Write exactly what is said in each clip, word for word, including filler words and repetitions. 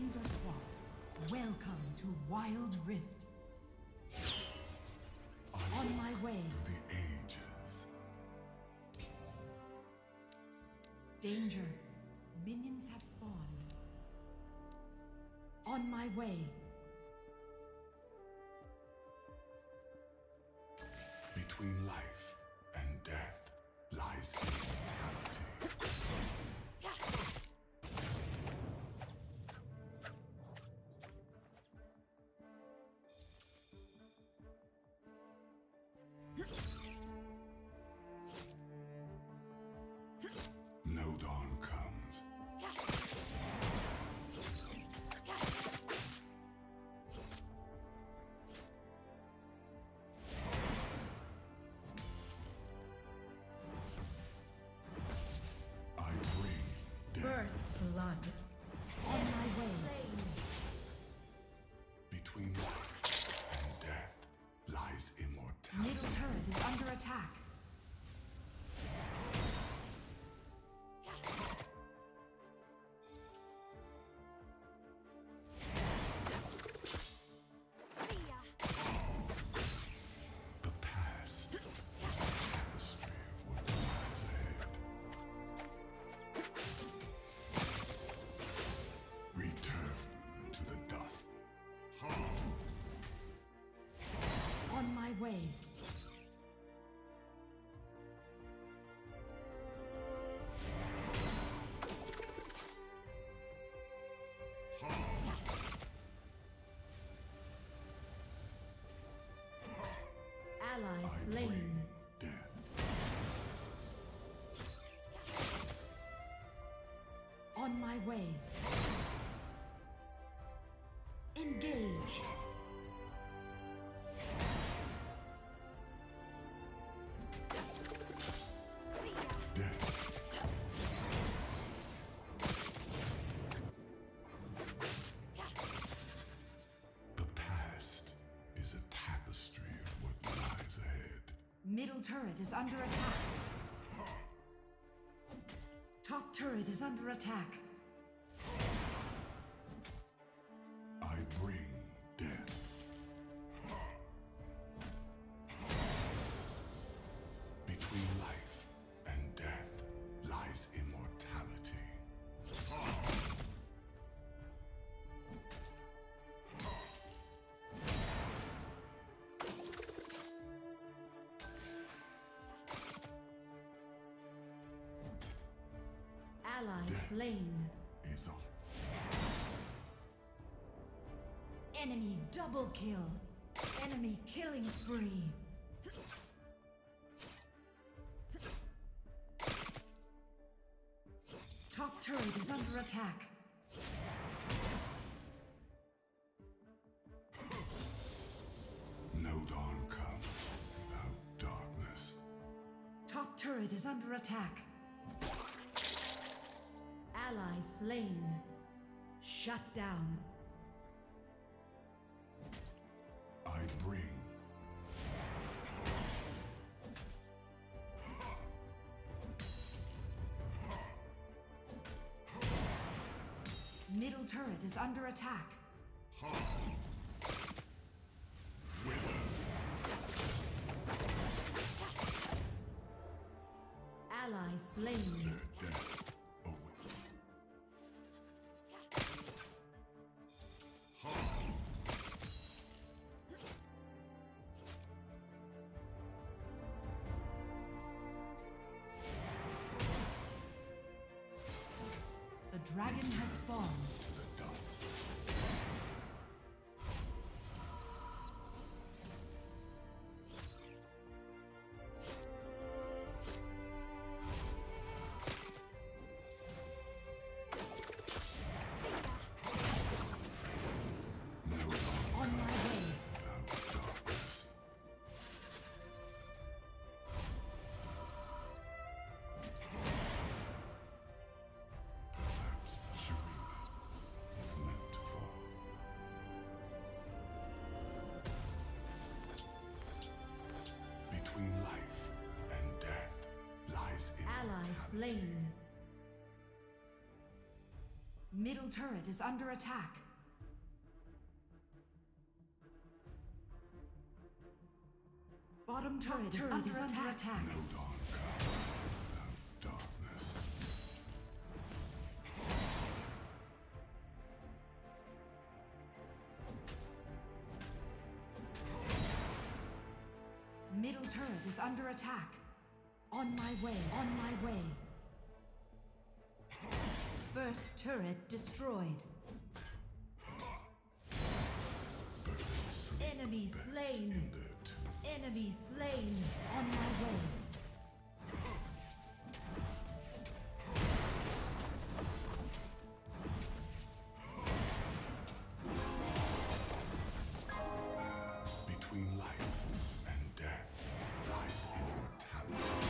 Lanes are swapped. Welcome to Wild Rift. On my way. Through the ages. Danger. Minions have spawned. On my way. Between life and death lies immortality. No dawn comes. I bring death. First blood. On my way. Between life and death lies immortality. Middle turret is under attack. The past is a tapestry of what lies ahead. Return to the dust. On my way. Ally I slain. bring death. On my way. Engage. Death. The past is a tapestry of what lies ahead. Middle turret is under attack. Top turret is under attack. I bring death. Between life and death lies immortality. Ally Death. slain. Is a Enemy double kill. Enemy killing spree. Top turret is under attack. no dawn comes without darkness. Top turret is under attack. Ally slain. Shut down. I bring Middle turret is under attack. Ally slain. their death awaits. The dragon has spawned. To the dust. No dawn On my way. without darkness. Perhaps Shurima Middle turret is under attack. Bottom turret, turret is, under, is attack. under attack. No dawn comes without darkness. Middle turret is under attack. On my way, on my way. First turret destroyed. Enemy slain. Enemy slain. On my way. Between life and death lies immortality.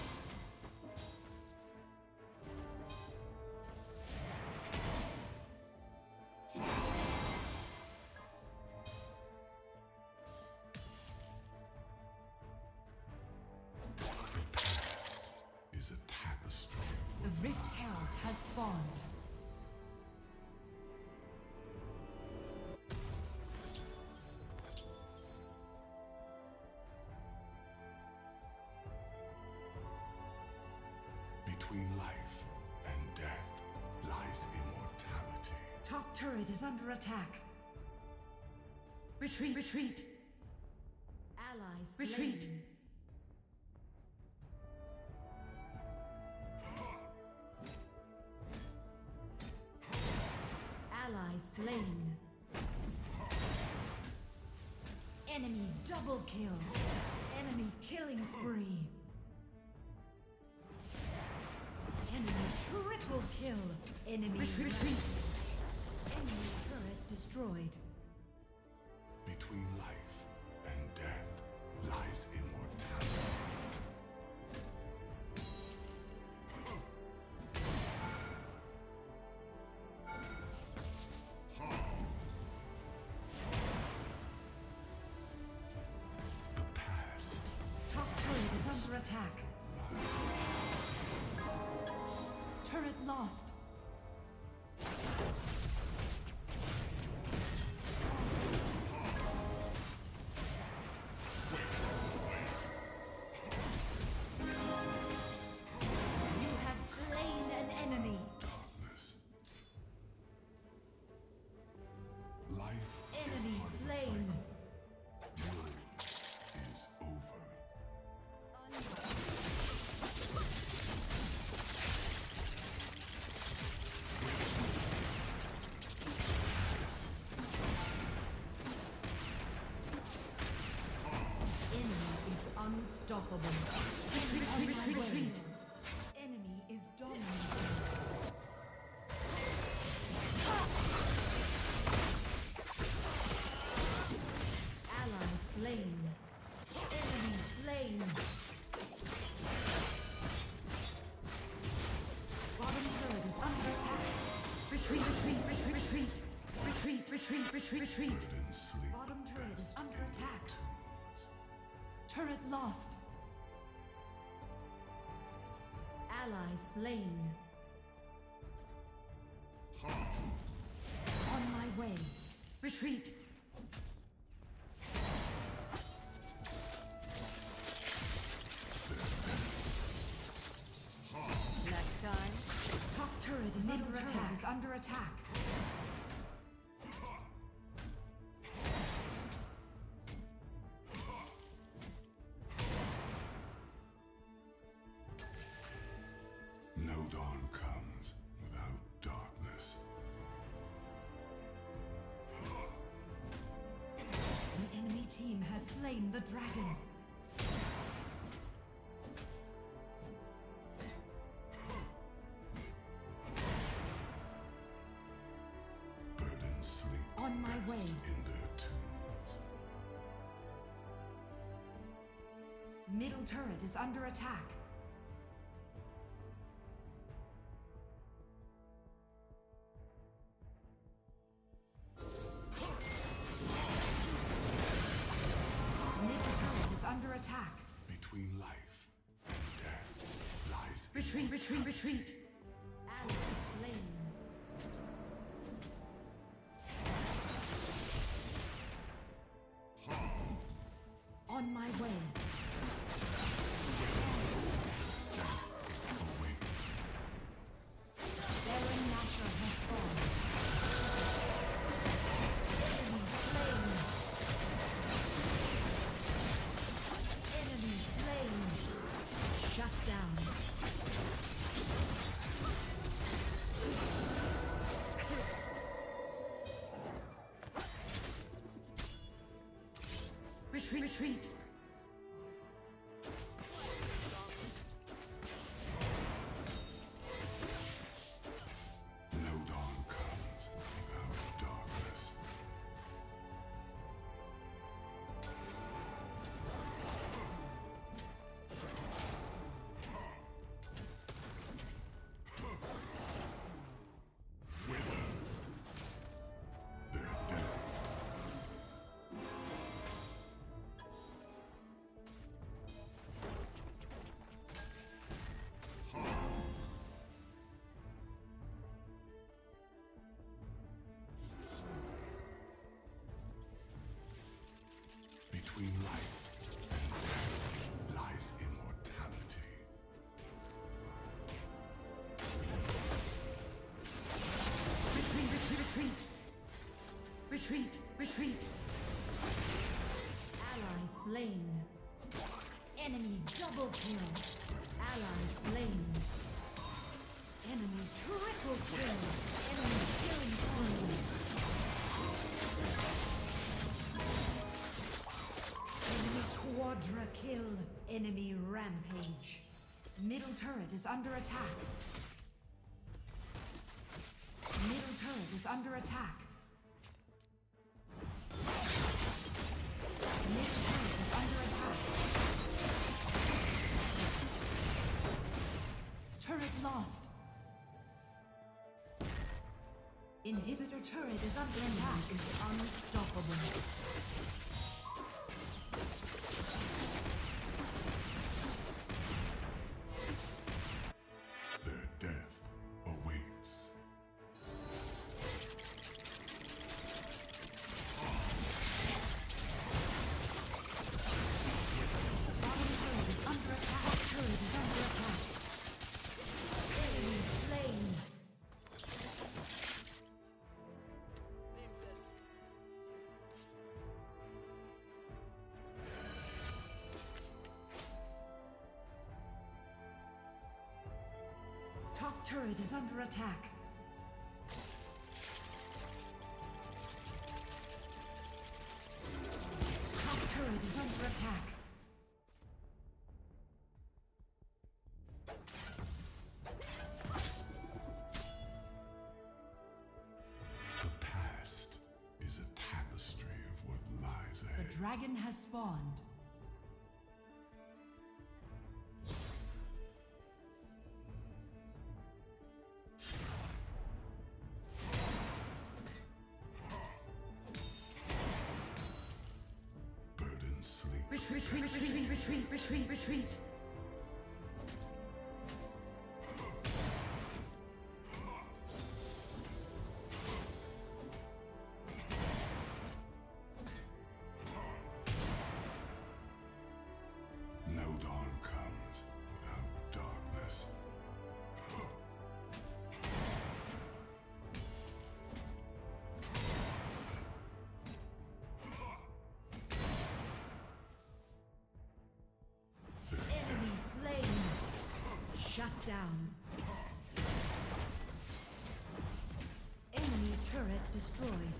Is a tapestry of The Rift Herald has spawned. Between life and death lies immortality. Top turret is under attack. Retreat, retreat. Allies slain. Retreat. Ally slain. Enemy double kill. Enemy killing spree. Enemy triple kill. Enemy retreat. Enemy turret destroyed. Between life and death lies immortality. Attack. Turret lost. You have slain an enemy. Darkness. Life enemy slain. Yours is over. Unstoppable. Retreat, retreat, retreat. Enemy is dominating. Ally slain. Enemy slain. Bottom turret is under attack. Retreat, retreat, retreat, retreat. Retreat, retreat, retreat, retreat. Bottom turret is under attack. Turret lost. Ally slain. On my way. Retreat. Next time. Top turret is under attack. Is under attack. No dawn comes without darkness. The enemy team has slain the dragon. Burdens sleep on my best way in their tombs. Middle turret is under attack. Under attack. Between life and death lies retreat, retreat, retreat. Ally slain. retreat. No dawn comes without darkness. Between life and death lies immortality. Retreat, retreat, retreat. Retreat, retreat. Ally slain. Enemy double kill. Ally slain. Enemy triple kill. Enemy killing spree. Enemy quadra kill. Enemy rampage. Middle turret is under attack. Middle turret is under attack. Middle turret is under attack. Turret lost. Inhibitor turret is under attack. Is unstoppable. Their death awaits. Bottom turret is under attack. Turret is under attack. Enemy slain. Top turret is under attack. Top turret is under attack. The past is a tapestry of what lies ahead. The dragon has spawned. Burden sleep. Retreat, retreat, retreat, retreat, retreat, retreat. No dawn comes without darkness. Enemy slain. Shut down. Enemy turret destroyed.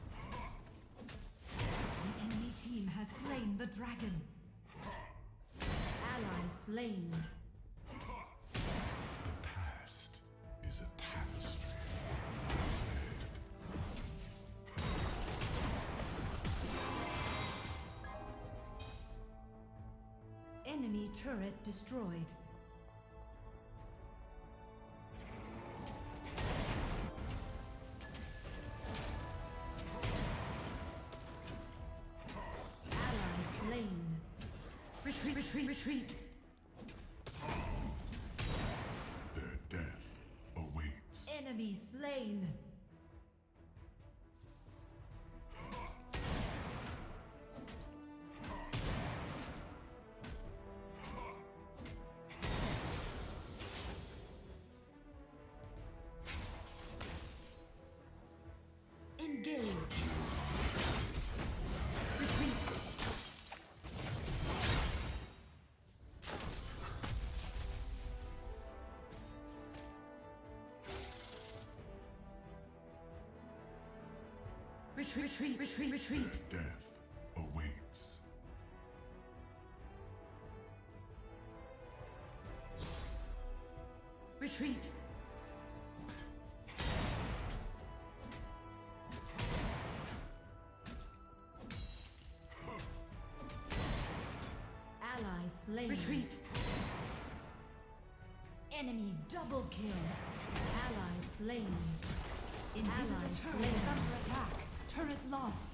The enemy team has slain the dragon. Ally slain. The past is a tapestry of what lies ahead. Enemy turret destroyed. Ally slain. Retreat, retreat, retreat. Their death awaits. Enemy slain. Engage. Retreat. Retreat, retreat, retreat, retreat. Death awaits. retreat. Enemy double kill. Ally slain. Ally slain. Is under attack. Turret lost.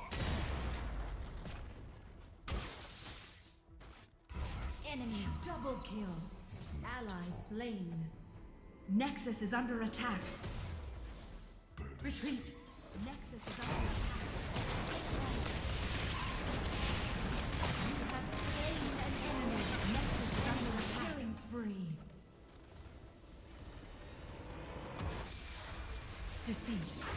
Enemy double kill. Ally slain. Nexus is under attack. Retreat. Nexus is under attack. You have slain an enemy. Nexus is under attack. Killing spree. Defeat.